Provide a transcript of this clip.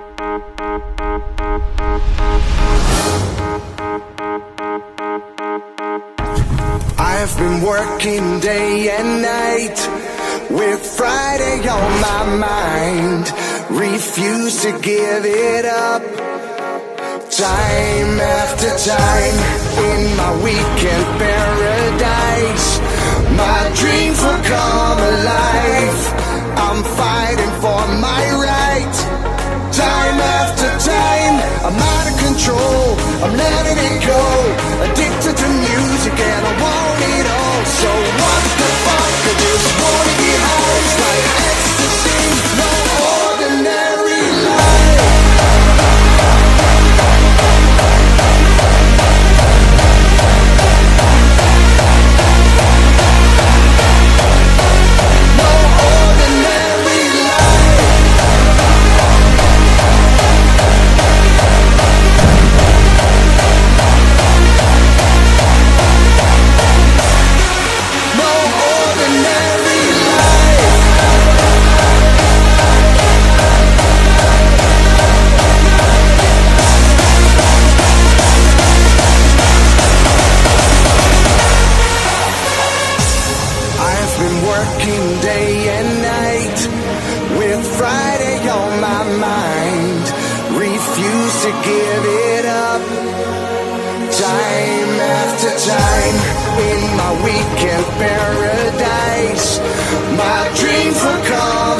I've been working day and night with Friday on my mind. Refuse to give it up. Time after time in my weekend paradise, my dreams will come alive. I'm fighting for my right. Time after time, I'm out of control, I'm letting it go. Addicted to music and I want it all. So what the fuck, I just wanna get high. It's like ecstasy, no ordinary life. No ordinary life. No ordinary life. I've been working day and night with Friday on my mind. Refuse to give it up. Time after time in my weekend paradise, my dreams will come